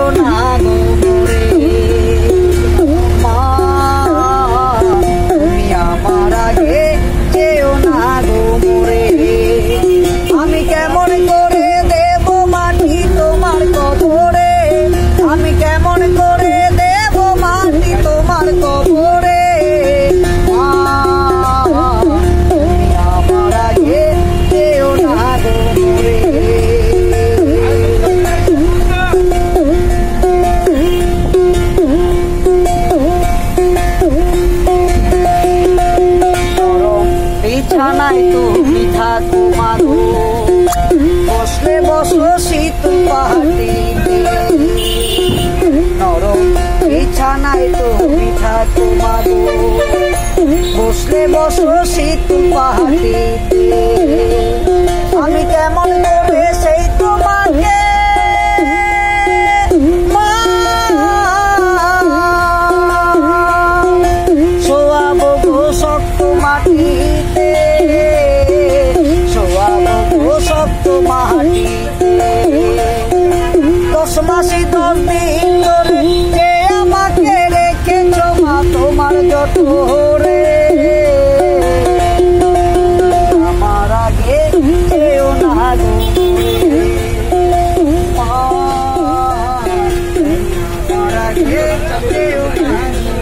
যেও না গো মোরে মা, তুমি আমার আগে যেও না গো মোরে। আমি কেমন করে দেব মাটি তোমার কবরে, আমি কেমন করে দেব মাটি তোমার কবরে মা, তুমি আমার আগে যেও না গো মোরে। বিছানায় তুমি থাকো মাগো, বসলে বসো শীতল পাহাড়িতে। নরম বিছানায় তুমি থাকো মাগো, বসলে বসো শীতল পাহাড়িতে। আমি কেমন করে সেই তোমাকে মা শোয়াবো গো শক্ত মাটিতে, শোয়াবো গো শক্ত মাটিতে। 10 মাসে 10 দিন ধরে যে আমাকে রেখেছো মা তোমার জঠরে, আমার আগে যেও না গো মা, আমার আগে যেও না।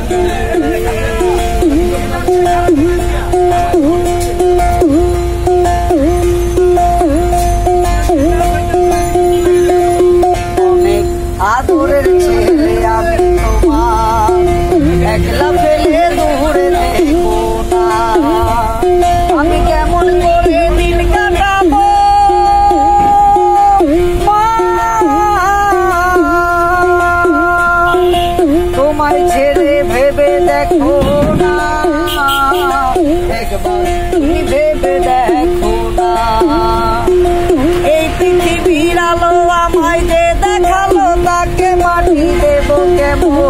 অনেক আদরের ছেলে আমি তোমার, একলা ফেলে দূরে দেখো না। আমি কেমন করে দিন কাটাবো মা, তোমায় ছেড়ে ভেবে দেখো না, একবার তুমি ভেবে দেখো না। এই পৃথিবীর আলো আমায় যে দেখালো, তাকে মাটি দেব কেমন